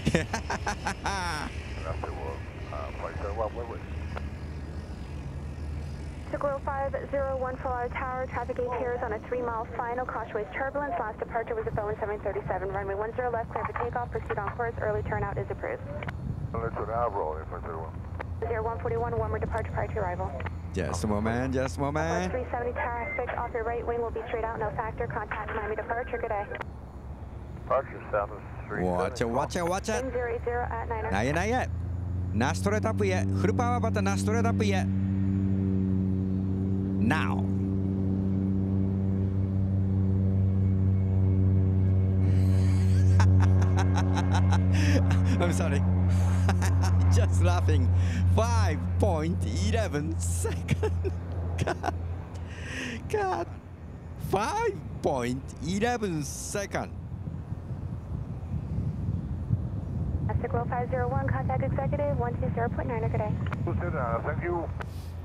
Squirrel 501 FLL Tower, traffic gate here is on a 3-mile final. Cautionways turbulence. Last departure was a Boeing 737. Runway 10 left, clear for takeoff. Proceed on course. Early turnout is approved. 0141, one more departure prior to arrival. Just a moment, just a moment. 370 traffic off your right wing will be straight out, no factor. Contact Miami departure. Good day. Departure south of 370. Watch it, watch it. 080 at 9. ないないナストレートアップへフルパワーバタナストレートアップへ Now I'm sorry just laughing 5.11 seconds God 5.11 seconds Squirrel 501, contact executive 120.9. Good day. Thank you.